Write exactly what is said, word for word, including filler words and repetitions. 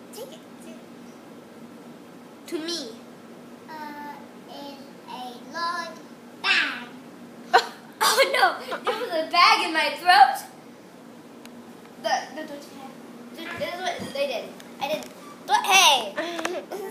Take it. To me. Uh, in a large bag. Oh no! There was a bag in my throat. The the, the, the this is what they did. I did. But hey.